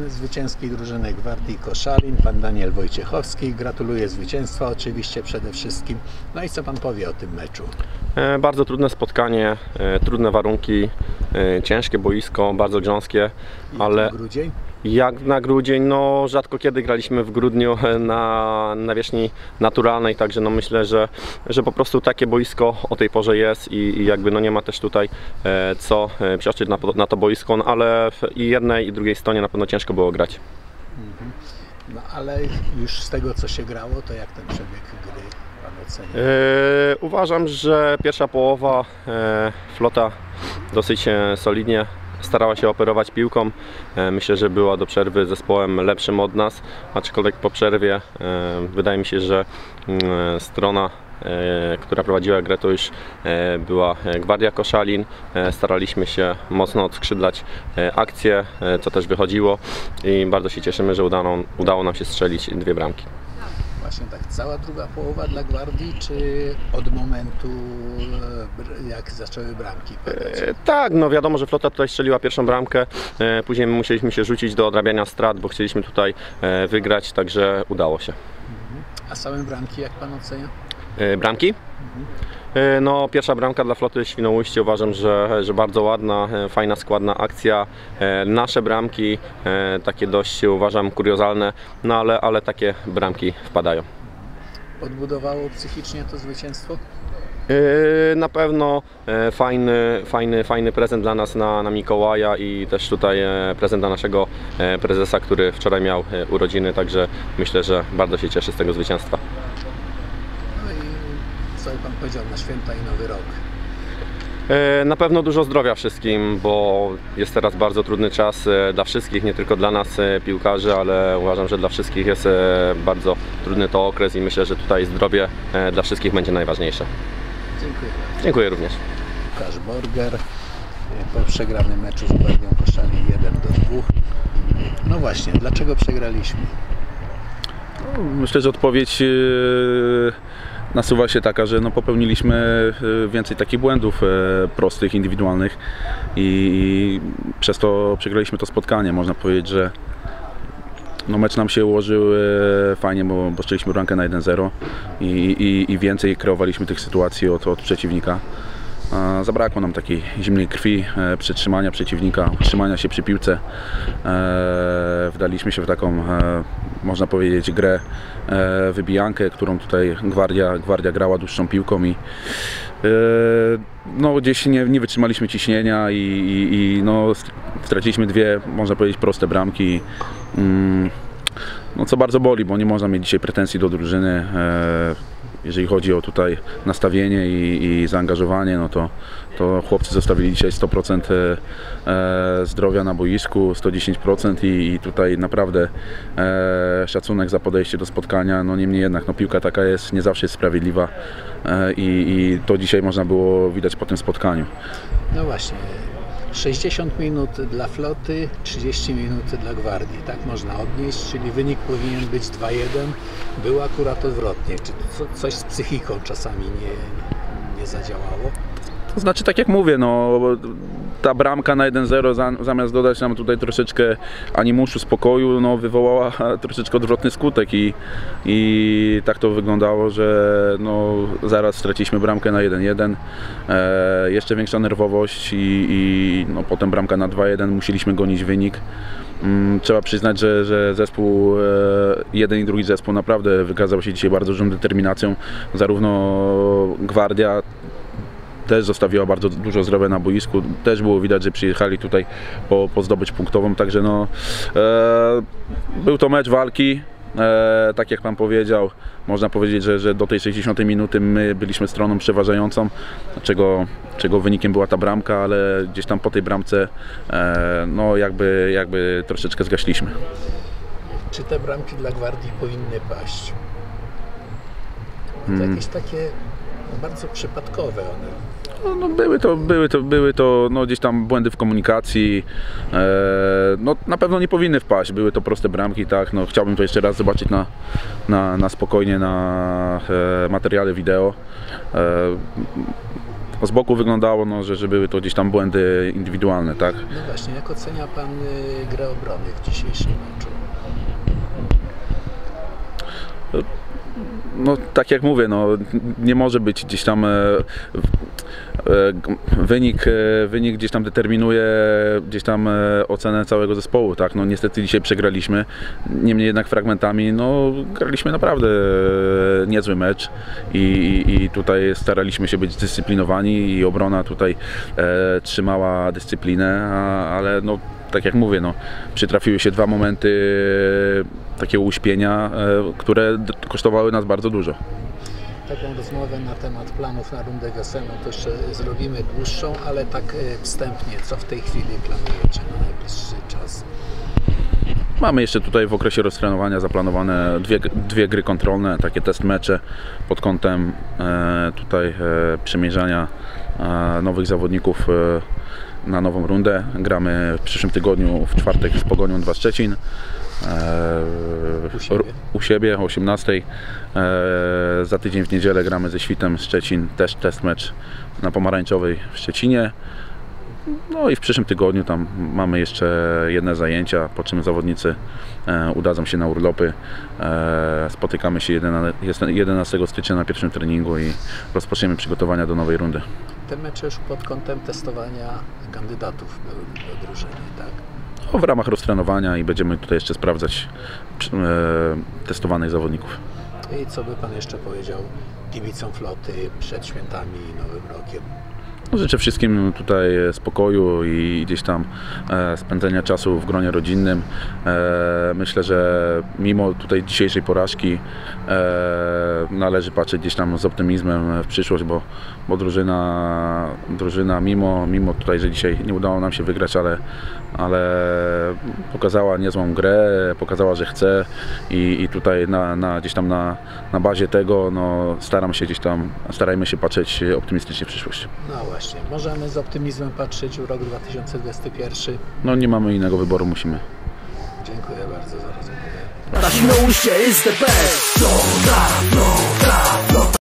zwycięskiej drużyny Gwardii Koszalin, pan Daniel Wojciechowski. Gratuluję zwycięstwa oczywiście przede wszystkim. No i co pan powie o tym meczu? Bardzo trudne spotkanie, trudne warunki, ciężkie boisko, bardzo grząskie, ale grudzień? Jak na grudzień, no rzadko kiedy graliśmy w grudniu na nawierzchni naturalnej, także no myślę, że po prostu takie boisko o tej porze jest i jakby no nie ma też tutaj co psioczyć na to boisko, no ale i jednej i drugiej stronie na pewno ciężko było grać. No ale już z tego co się grało, to jak ten przebieg gry pan ocenia? Uważam, że pierwsza połowa Flota dosyć solidnie starała się operować piłką. Myślę, że była do przerwy zespołem lepszym od nas, aczkolwiek po przerwie wydaje mi się, że strona, która prowadziła grę, to już była Gwardia Koszalin. Staraliśmy się mocno odskrzydlać akcję, co też wychodziło i bardzo się cieszymy, że udało nam się strzelić 2 bramki. Właśnie tak cała druga połowa dla Gwardii, czy od momentu jak zaczęły bramki padać? Tak, no wiadomo, że Flota tutaj strzeliła pierwszą bramkę, później musieliśmy się rzucić do odrabiania strat, bo chcieliśmy tutaj wygrać, także udało się. A same bramki jak pan ocenia? Bramki? No, pierwsza bramka dla Floty Świnoujście uważam, że bardzo ładna, fajna, składna akcja. Nasze bramki takie dość uważam kuriozalne, no ale takie bramki wpadają. Podbudowało psychicznie to zwycięstwo? Na pewno fajny prezent dla nas na Mikołaja i też tutaj prezent dla naszego prezesa, który wczoraj miał urodziny, także myślę, że bardzo się cieszy z tego zwycięstwa. Co pan powiedział na święta i nowy rok? Na pewno dużo zdrowia wszystkim, bo jest teraz bardzo trudny czas dla wszystkich, nie tylko dla nas piłkarzy, ale uważam, że dla wszystkich jest bardzo trudny to okres i myślę, że tutaj zdrowie dla wszystkich będzie najważniejsze. Dziękuję. Dziękuję również. Łukasz Borger po przegranym meczu z Gwardią Koszalin 1-2. No właśnie, dlaczego przegraliśmy? Myślę, że odpowiedź nasuwa się taka, że no popełniliśmy więcej takich błędów prostych, indywidualnych i przez to przegraliśmy to spotkanie. Można powiedzieć, że no mecz nam się ułożył fajnie, bo strzeliśmy bramkę na 1-0 i więcej kreowaliśmy tych sytuacji od przeciwnika. Zabrakło nam takiej zimnej krwi, przetrzymania przeciwnika, utrzymania się przy piłce. Wdaliśmy się w taką, można powiedzieć, grę, wybijankę, którą tutaj Gwardia grała dłuższą piłką i no, gdzieś nie wytrzymaliśmy ciśnienia i no, straciliśmy 2, można powiedzieć, proste bramki. No, co bardzo boli, bo nie można mieć dzisiaj pretensji do drużyny. Jeżeli chodzi o tutaj nastawienie i zaangażowanie, no to chłopcy zostawili dzisiaj 100% zdrowia na boisku, 110% i tutaj naprawdę szacunek za podejście do spotkania. No niemniej jednak no piłka taka jest, nie zawsze jest sprawiedliwa i to dzisiaj można było widać po tym spotkaniu. No właśnie. 60 minut dla Floty, 30 minut dla Gwardii, tak można odnieść, czyli wynik powinien być 2-1, było akurat odwrotnie. Czy coś z psychiką czasami nie zadziałało? To znaczy, tak jak mówię, no, ta bramka na 1-0 zamiast dodać nam tutaj troszeczkę animuszu, spokoju, no, wywołała troszeczkę odwrotny skutek i tak to wyglądało, że no, zaraz straciliśmy bramkę na 1-1, jeszcze większa nerwowość i no, potem bramka na 2-1, musieliśmy gonić wynik. Trzeba przyznać, że zespół, jeden i drugi zespół naprawdę wykazał się dzisiaj bardzo dużą determinacją, zarówno Gwardia też zostawiła bardzo dużo zdrowia na boisku, też było widać, że przyjechali tutaj po zdobyć punktową, także no, był to mecz walki, tak jak pan powiedział, można powiedzieć, że do tej 60 minuty my byliśmy stroną przeważającą, czego wynikiem była ta bramka, ale gdzieś tam po tej bramce no jakby troszeczkę zgaśliśmy. Czy te bramki dla Gwardii powinny paść? To jakieś takie bardzo przypadkowe one. No, były to no, gdzieś tam błędy w komunikacji, no, na pewno nie powinny wpaść, były to proste bramki, tak, no, chciałbym to jeszcze raz zobaczyć na spokojnie na materiale wideo. z boku wyglądało, no, że były to gdzieś tam błędy indywidualne, tak? No właśnie, jak ocenia Pan grę obrony w dzisiejszym meczu? No tak jak mówię, no, nie może być gdzieś tam wynik gdzieś tam determinuje gdzieś tam ocenę całego zespołu, tak? No niestety dzisiaj przegraliśmy, niemniej jednak fragmentami, no graliśmy naprawdę niezły mecz i tutaj staraliśmy się być zdyscyplinowani i obrona tutaj trzymała dyscyplinę, ale no tak jak mówię, no, przytrafiły się dwa momenty takiego uśpienia, które kosztowały nas bardzo dużo. Taką rozmowę na temat planów na rundę wiosenną to jeszcze zrobimy dłuższą, ale tak wstępnie, co w tej chwili planujecie na najbliższy czas? Mamy jeszcze tutaj w okresie roztrenowania zaplanowane dwie gry kontrolne, takie test mecze pod kątem tutaj przemierzania nowych zawodników na nową rundę. Gramy w przyszłym tygodniu w czwartek z Pogonią 2 Szczecin. U siebie o 18. Za tydzień w niedzielę gramy ze Świtem Szczecin, też test mecz na Pomarańczowej w Szczecinie. No i w przyszłym tygodniu tam mamy jeszcze jedne zajęcia, po czym zawodnicy udadzą się na urlopy. Spotykamy się 11 stycznia na pierwszym treningu i rozpoczniemy przygotowania do nowej rundy. Te mecze już pod kątem testowania kandydatów do drużyny, tak? No, w ramach roztrenowania i będziemy tutaj jeszcze sprawdzać testowanych zawodników. I co by Pan jeszcze powiedział kibicom floty przed świętami i Nowym Rokiem? No, życzę wszystkim tutaj spokoju i gdzieś tam spędzenia czasu w gronie rodzinnym. Myślę, że mimo tutaj dzisiejszej porażki należy patrzeć gdzieś tam z optymizmem w przyszłość, bo drużyna mimo tutaj, że dzisiaj nie udało nam się wygrać, ale pokazała niezłą grę, pokazała, że chce i tutaj gdzieś tam na bazie tego no, starajmy się patrzeć optymistycznie w przyszłość. No właśnie, możemy z optymizmem patrzeć w rok 2021. No nie mamy innego wyboru, musimy. Dziękuję bardzo za rozmowę. But you know shit is the best.